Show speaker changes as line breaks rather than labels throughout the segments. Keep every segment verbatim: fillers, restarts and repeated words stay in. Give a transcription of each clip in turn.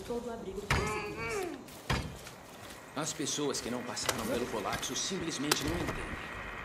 todo o abrigo que conseguimos.
As pessoas que não passaram pelo colapso simplesmente não entendem.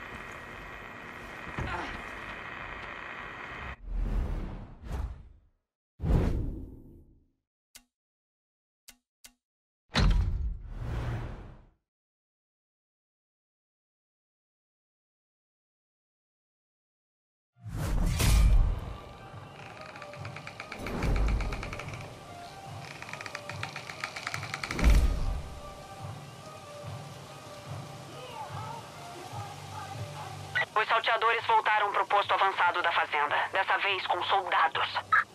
Os salteadores voltaram para o posto avançado da fazenda, dessa vez com soldados.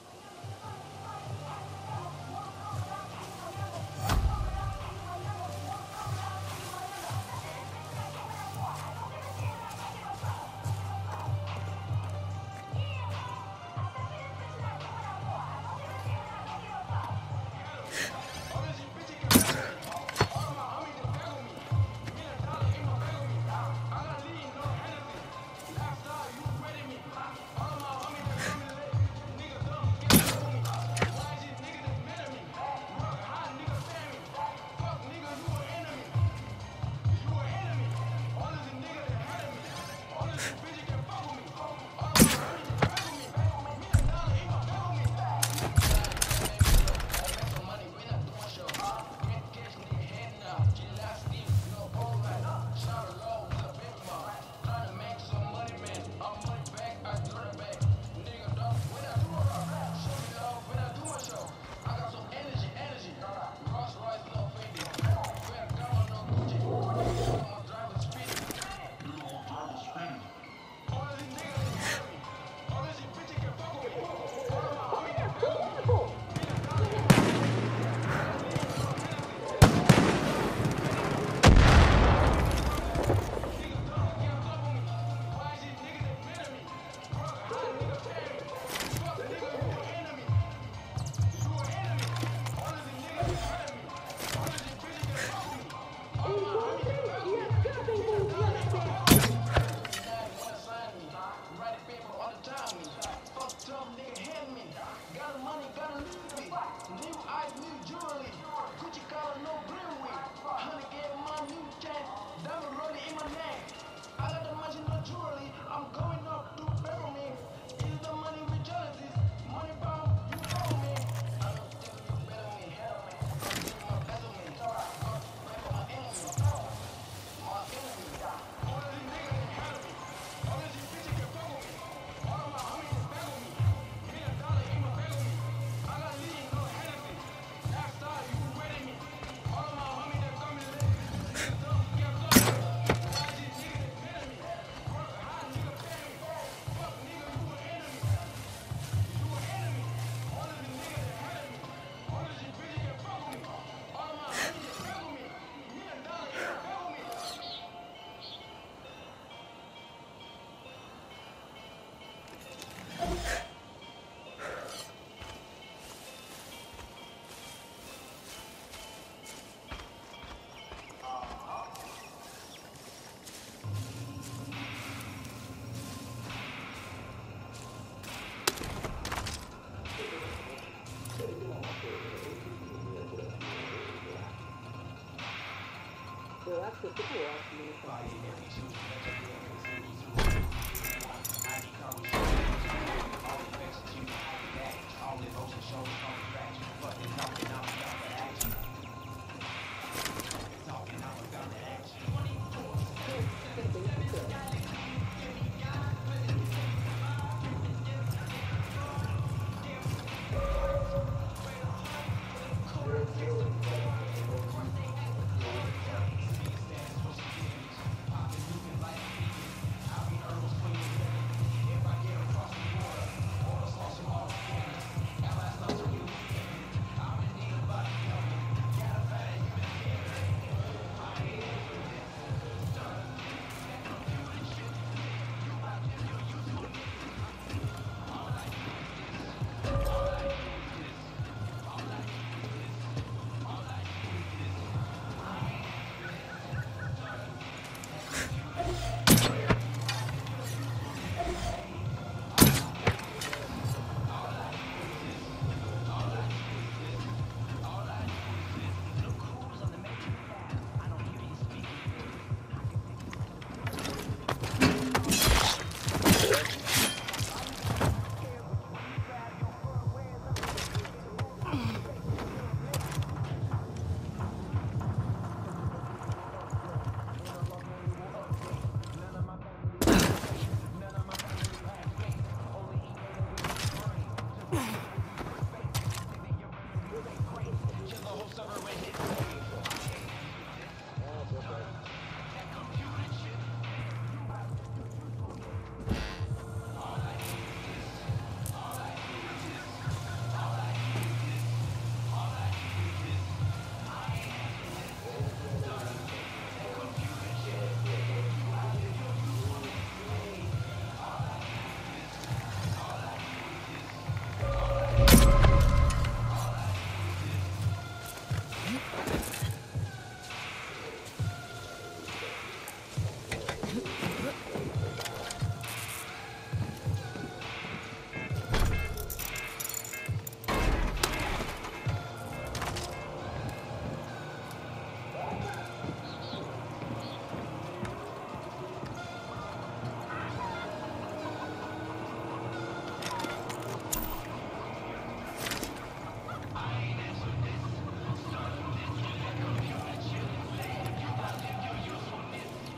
Eu acho que eu fico ótimo, né?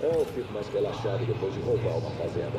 Eu fico mais relaxado depois de roubar uma fazenda.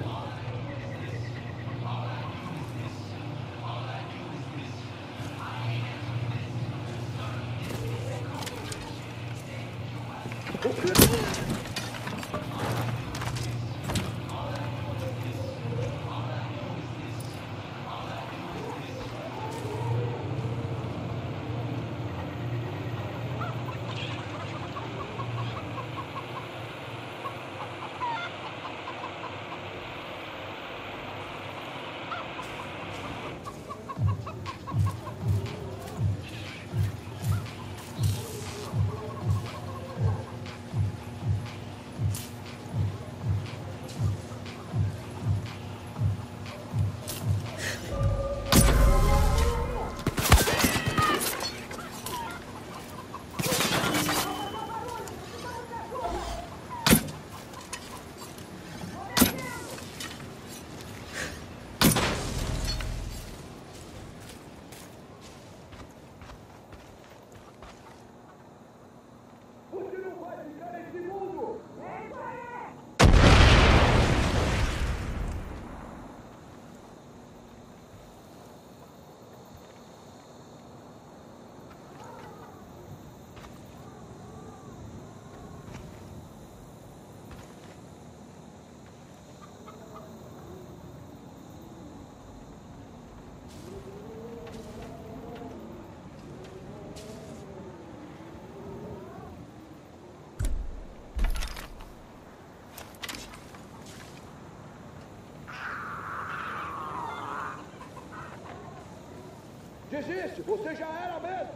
Desiste! Você já era mesmo!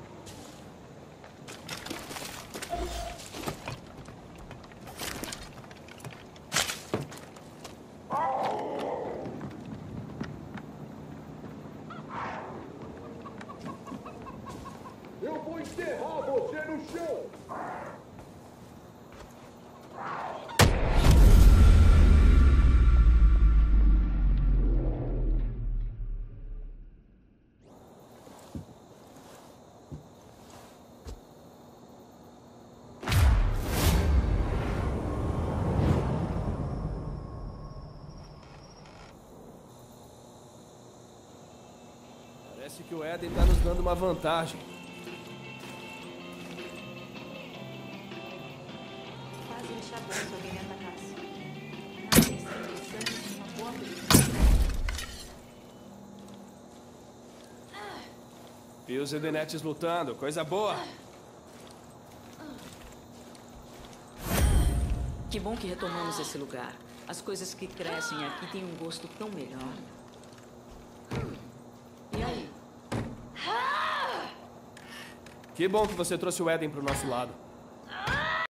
Eu vou enterrar você no chão!
Parece que o Eden tá nos dando uma vantagem.
Quase um enxadão se alguém me atacasse. Nada interessante, uma boa briga.
E os Edenetes lutando, coisa boa.
Que bom que retomamos esse lugar. As coisas que crescem aqui têm um gosto tão melhor. E aí?
Que bom que você trouxe o Eden pro nosso lado.